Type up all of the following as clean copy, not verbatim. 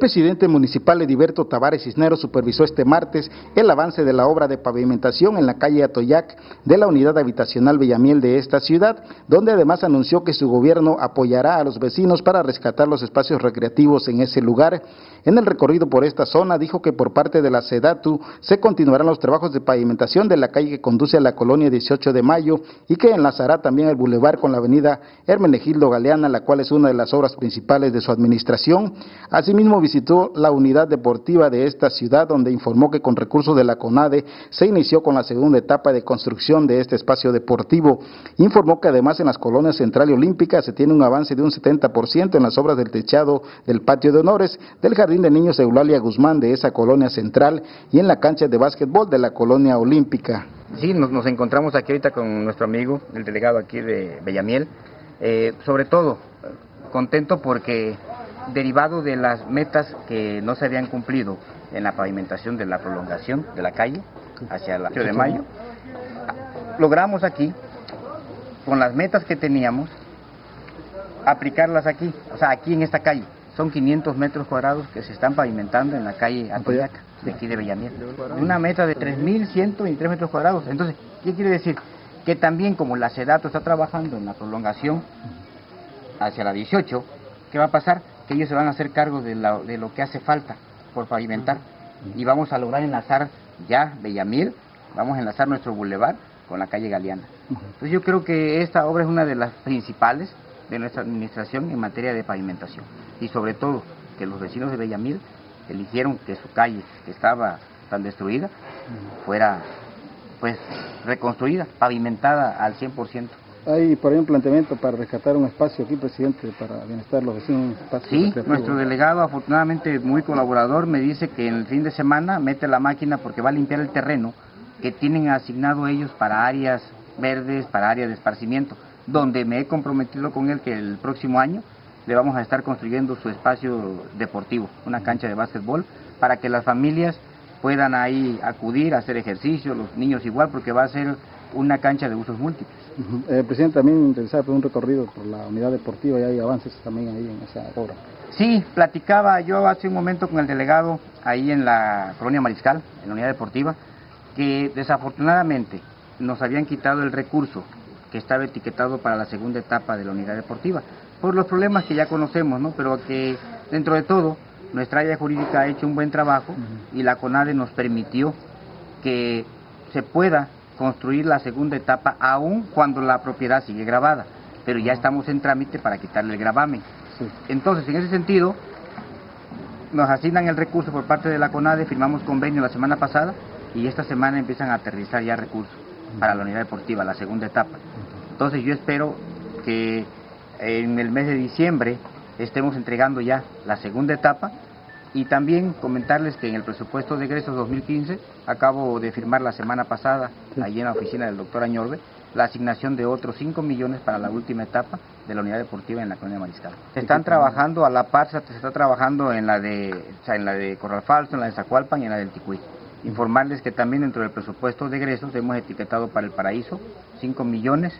presidente municipal Ediberto Tavares Cisneros supervisó este martes el avance de la obra de pavimentación en la calle Atoyac de la unidad habitacional Bellamiel de esta ciudad, donde además anunció que su gobierno apoyará a los vecinos para rescatar los espacios recreativos en ese lugar. En el recorrido por esta zona dijo que por parte de la SEDATU se continuarán los trabajos de pavimentación de la calle que conduce a la colonia 18 de Mayo y que enlazará también el bulevar con la avenida Hermenegildo Galeana, la cual es una de las obras principales de su administración. Asimismo visitó la unidad deportiva de esta ciudad, donde informó que con recursos de la CONADE se inició con la segunda etapa de construcción de este espacio deportivo. Informó que además en las colonias Central y Olímpica se tiene un avance de un 70% en las obras del techado del patio de honores, del jardín de niños de Eulalia Guzmán de esa colonia central y en la cancha de básquetbol de la colonia Olímpica. Sí, nos encontramos aquí ahorita con nuestro amigo, el delegado aquí de Bellamiel, sobre todo contento porque derivado de las metas que no se habían cumplido en la pavimentación de la prolongación de la calle hacia el 8 de mayo, logramos aquí, con las metas que teníamos, aplicarlas aquí, o sea, aquí en esta calle. Son 500 metros cuadrados que se están pavimentando en la calle Atoyac, de aquí de Bellamiel. Una meta de 3.123 metros cuadrados. Entonces, ¿qué quiere decir? Que también como la SEDATU está trabajando en la prolongación hacia la 18, ¿qué va a pasar? Que ellos se van a hacer cargo de lo que hace falta por pavimentar. Y vamos a lograr enlazar ya Bellamiel, vamos a enlazar nuestro bulevar con la calle Galeana. Entonces yo creo que esta obra es una de las principales de nuestra administración en materia de pavimentación. Y sobre todo, que los vecinos de Bellamiel eligieron que su calle, que estaba tan destruida, fuera pues reconstruida, pavimentada al 100%. Hay por ahí un planteamiento para rescatar un espacio aquí, presidente, para bienestar de los vecinos. Sí, nuestro delegado, afortunadamente muy colaborador, me dice que en el fin de semana mete la máquina porque va a limpiar el terreno que tienen asignado ellos para áreas verdes, para áreas de esparcimiento, donde me he comprometido con él que el próximo año le vamos a estar construyendo su espacio deportivo, una cancha de básquetbol, para que las familias puedan ahí acudir a hacer ejercicio, los niños igual, porque va a ser una cancha de usos múltiples. Presidente, también interesado por un recorrido por la unidad deportiva y hay avances también ahí en esa obra. Sí, platicaba yo hace un momento con el delegado ahí en la colonia Mariscal, en la unidad deportiva, que desafortunadamente nos habían quitado el recurso que estaba etiquetado para la segunda etapa de la unidad deportiva, por los problemas que ya conocemos, ¿no? Pero que dentro de todo nuestra área jurídica ha hecho un buen trabajo y la CONADE nos permitió que se pueda construir la segunda etapa aún cuando la propiedad sigue grabada, pero ya estamos en trámite para quitarle el gravamen. Entonces, en ese sentido, nos asignan el recurso por parte de la CONADE, firmamos convenio la semana pasada y esta semana empiezan a aterrizar ya recursos para la unidad deportiva, la segunda etapa. Entonces yo espero que en el mes de diciembre estemos entregando ya la segunda etapa y también comentarles que en el presupuesto de egresos 2015 acabo de firmar la semana pasada, allí en la oficina del doctor Añorbe, la asignación de otros 5 millones para la última etapa de la unidad deportiva en la colonia Mariscal. Se están trabajando a la par, se está trabajando en la de Corral Falso, en la de Zacualpan y en la del Ticuí. Informarles que también dentro del presupuesto de egresos hemos etiquetado para el Paraíso 5 millones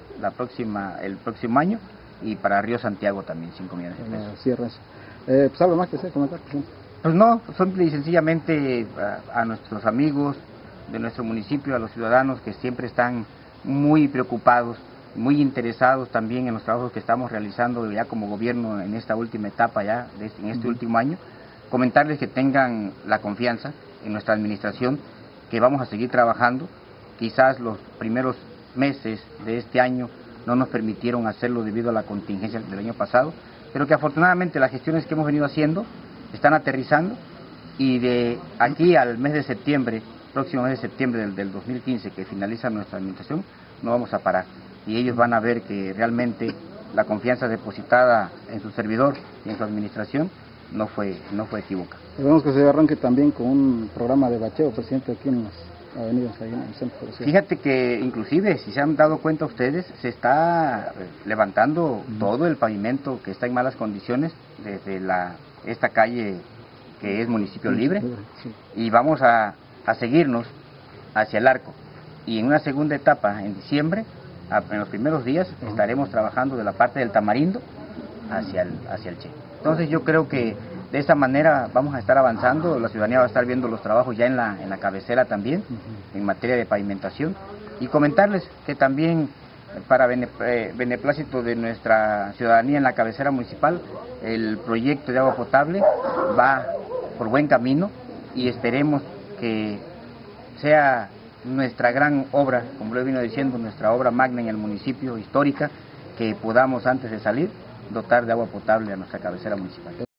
el próximo año y para Río Santiago también 5 millones de pesos. Cierras. Pues algo más que hacer, comentar, presidente. Pues no, simple y sencillamente a nuestros amigos de nuestro municipio, a los ciudadanos que siempre están muy preocupados, muy interesados también en los trabajos que estamos realizando ya como gobierno en esta última etapa ya, en este último año, comentarles que tengan la confianza en nuestra administración, que vamos a seguir trabajando. Quizás los primeros meses de este año no nos permitieron hacerlo debido a la contingencia del año pasado, pero que afortunadamente las gestiones que hemos venido haciendo están aterrizando y de aquí al mes de septiembre, próximo mes de septiembre del 2015, que finaliza nuestra administración, no vamos a parar. Y ellos van a ver que realmente la confianza depositada en su servidor y en su administración no fue equivocada. Esperemos que se arranque también con un programa de bacheo, presidente, aquí en las avenidas, ahí en el centro de la ciudad. Fíjate que inclusive, si se han dado cuenta ustedes, se está levantando todo el pavimento que está en malas condiciones desde esta calle que es municipio libre, y vamos a seguirnos hacia el Arco. Y en una segunda etapa, en diciembre, en los primeros días, estaremos trabajando de la parte del Tamarindo hacia el Che. Entonces yo creo que De esta manera vamos a estar avanzando, la ciudadanía va a estar viendo los trabajos ya en la cabecera también, en materia de pavimentación, y comentarles que también para beneplácito de nuestra ciudadanía en la cabecera municipal, el proyecto de agua potable va por buen camino y esperemos que sea nuestra gran obra, como lo he venido diciendo, nuestra obra magna en el municipio, histórica, que podamos antes de salir dotar de agua potable a nuestra cabecera municipal.